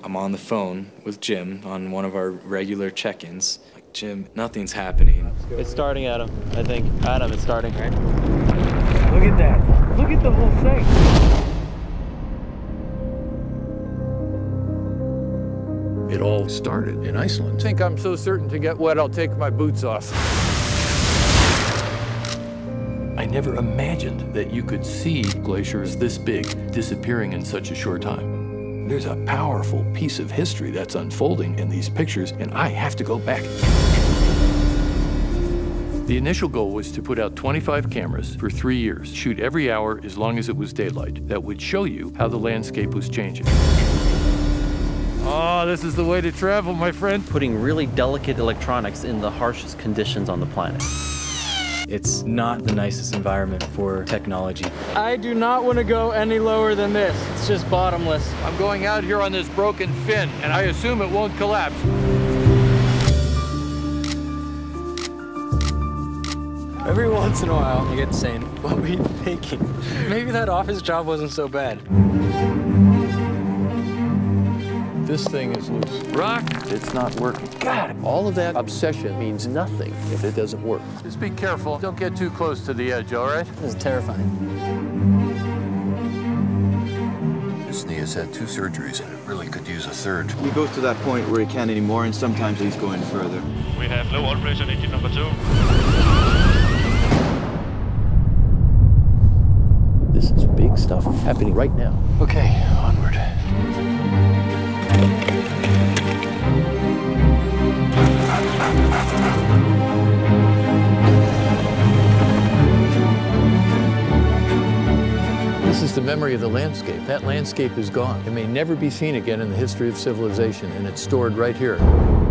I'm on the phone with Jim on one of our regular check-ins. Like, Jim, nothing's happening. It's starting, Adam. I think. Adam, it's starting, right? Look at that. Look at the whole thing. It all started in Iceland. I think I'm so certain to get wet, I'll take my boots off. I never imagined that you could see glaciers this big disappearing in such a short time. There's a powerful piece of history that's unfolding in these pictures, and I have to go back. The initial goal was to put out 25 cameras for 3 years, shoot every hour as long as it was daylight. That would show you how the landscape was changing. Oh, this is the way to travel, my friend. Putting really delicate electronics in the harshest conditions on the planet. It's not the nicest environment for technology. I do not want to go any lower than this. It's just bottomless. I'm going out here on this broken fin, and I assume it won't collapse. Every once in a while, I get saying, what were you thinking? Maybe that office job wasn't so bad. This thing is loose. Rock, It's not working. God, all of that obsession means nothing if it doesn't work. just be careful. Don't get too close to the edge, all right? This is terrifying. His knee has had 2 surgeries, and it really could use a third. He goes to that point where he can't anymore, and sometimes he's going further. We have low oil pressure engine number 2. This is big stuff happening right now. Okay, onward. This is the memory of the landscape. That landscape is gone. It may never be seen again in the history of civilization, and it's stored right here.